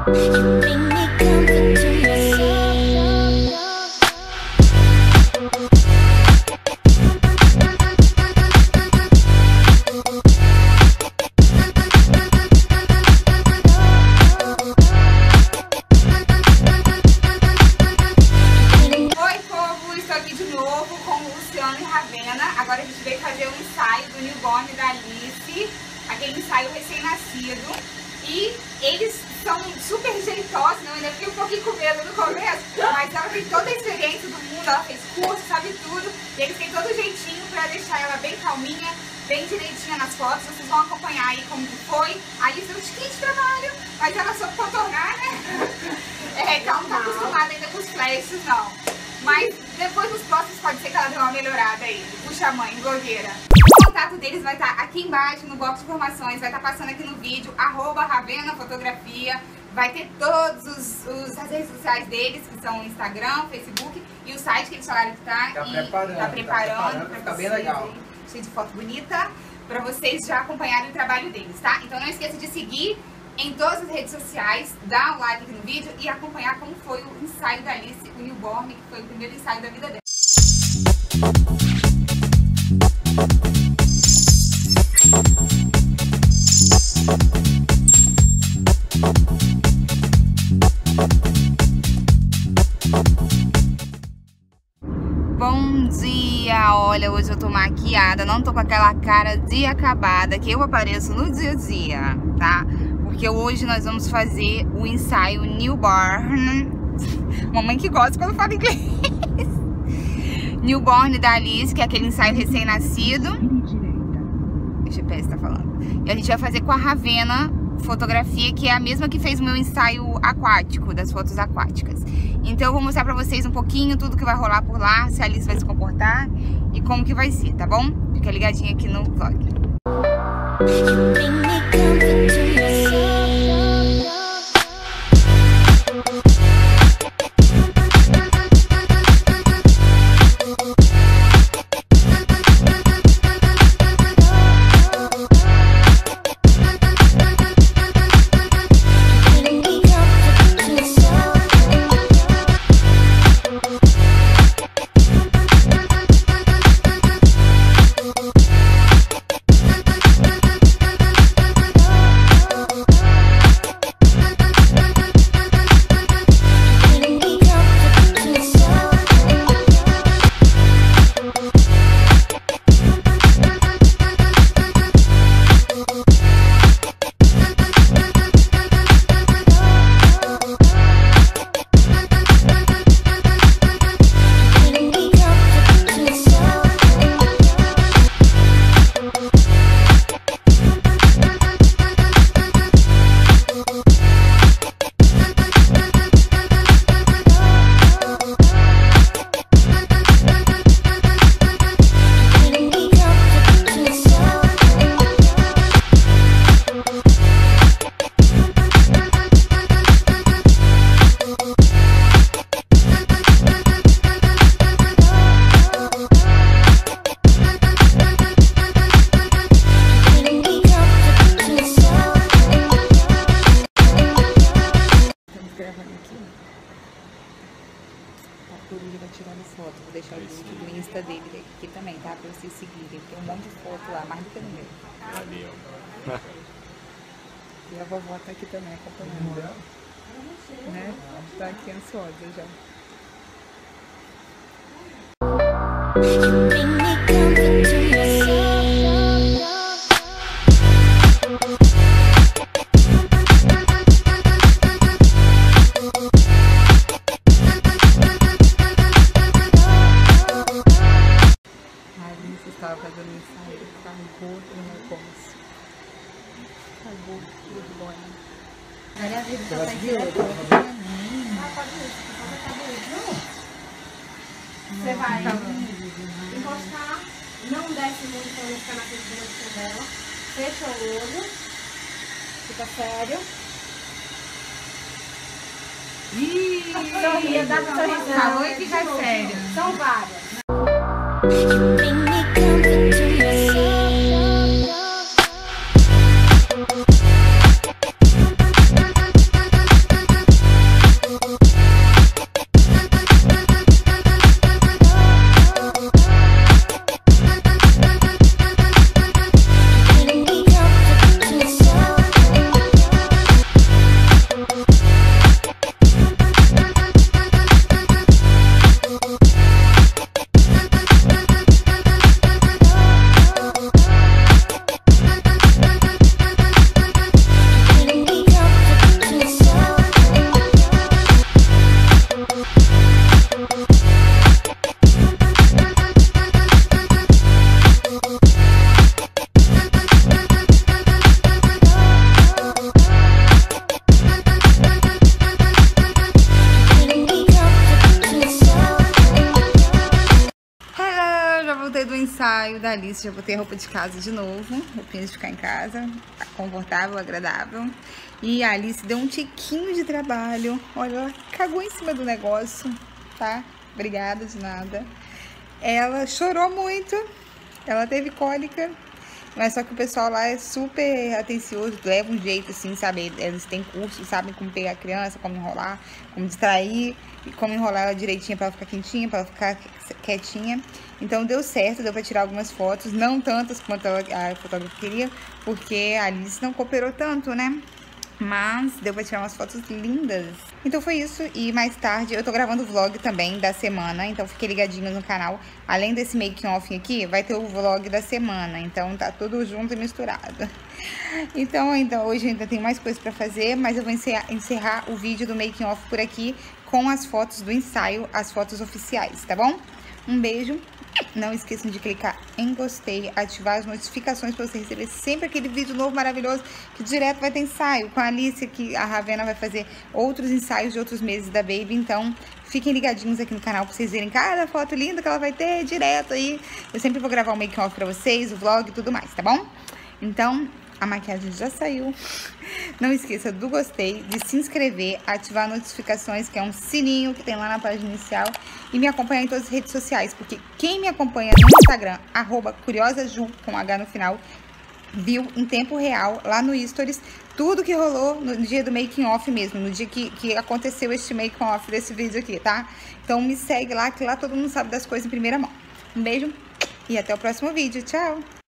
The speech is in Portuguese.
Agora a gente veio fazer um ensaio do newborn da Alice, aquele ensaio recém-nascido. E eles são super jeitosos, né? Eu ainda fiquei um pouquinho com medo no começo, mas ela tem toda a experiência do mundo, ela fez curso, sabe tudo. E eles têm todo o jeitinho pra deixar ela bem calminha, bem direitinha nas fotos. Vocês vão acompanhar aí como que foi. A Alice deu um tiquinho de trabalho, mas ela soube contornar, né? Então não tá acostumada ainda com os flashes, não. Mas depois nos próximos pode ser que ela dê uma melhorada aí. Puxa a mãe, blogueira. O contato deles vai estar aqui embaixo no box de informações, vai estar passando aqui no vídeo, @Ravena Fotografia. Vai ter todas as redes sociais deles, que são o Instagram, Facebook e o site que eles falaram que tá preparando pra ficar vocês, bem legal. cheio de foto bonita, pra vocês já acompanharem o trabalho deles, tá? Então não esqueça de seguir em todas as redes sociais, dar um like aqui no vídeo e acompanhar como foi o ensaio da Alice, o newborn, que foi o primeiro ensaio da vida dela. Bom dia! Olha, hoje eu tô maquiada, não tô com aquela cara de acabada que eu apareço no dia a dia, tá? Porque hoje nós vamos fazer o ensaio newborn. Mamãe que gosta quando fala inglês. Newborn da Alice, que é aquele ensaio recém-nascido. O GPS tá falando. E a gente vai fazer com a Ravena Fotografia, que é a mesma que fez o meu ensaio aquático, das fotos aquáticas. Então eu vou mostrar pra vocês um pouquinho tudo que vai rolar por lá, se a Alice vai se comportar e como que vai ser, tá bom? Fica ligadinha aqui no vlog. Foto, vou deixar o link do Insta dele aqui também, tá? Pra vocês seguirem. Tem um monte de foto lá, mais do que no meu. Valeu. E a vovó tá aqui também acompanhando. Né? Tá aqui ansiosa já. Estava fazendo um ensaio, acabou no meu curso. Acabou, tudo bom. Olha a vida que eu Você vai encostar, não desce muito para não ficar na posição dela. Fecha o olho, fica sério. Sorria, dá pra sorrisar. Falou e fica sério. São várias. ensaio da Alice, já botei a roupa de casa de novo, roupinha de ficar em casa, confortável, agradável. E a Alice deu um tiquinho de trabalho, olha, ela cagou em cima do negócio, tá? Obrigada, de nada. Ela chorou muito, ela teve cólica, mas só que o pessoal lá é super atencioso, leva um jeito assim, sabe? Eles têm curso, sabem como pegar a criança, como enrolar, como distrair, e como enrolar ela direitinho pra ela ficar quentinha, pra ela ficar quietinha. Então deu certo, deu pra tirar algumas fotos, não tantas quanto a fotógrafa queria, porque a Alice não cooperou tanto, né? Mas deu pra tirar umas fotos lindas. Então foi isso, e mais tarde eu tô gravando o vlog também da semana, então fiquem ligadinhos no canal. Além desse making off aqui, vai ter o vlog da semana, então tá tudo junto e misturado. Então hoje ainda tem mais coisas pra fazer, mas eu vou encerrar o vídeo do making off por aqui com as fotos do ensaio, as fotos oficiais, tá bom? Um beijo. Não esqueçam de clicar em gostei, ativar as notificações para você receber sempre aquele vídeo novo maravilhoso, que direto vai ter ensaio com a Alice, que a Ravena vai fazer outros ensaios de outros meses da Baby. Então fiquem ligadinhos aqui no canal para vocês verem cada foto linda que ela vai ter direto aí. Eu sempre vou gravar o making off para vocês, o vlog e tudo mais, tá bom? Então a maquiagem já saiu. Não esqueça do gostei, de se inscrever, ativar notificações, que é um sininho que tem lá na página inicial, e me acompanhar em todas as redes sociais, porque quem me acompanha no Instagram, @curiosaju, com H no final, viu em tempo real, lá no Stories, tudo que rolou no dia do making off mesmo, no dia que aconteceu este making off desse vídeo aqui, tá? Então me segue lá, que lá todo mundo sabe das coisas em primeira mão. Um beijo e até o próximo vídeo. Tchau!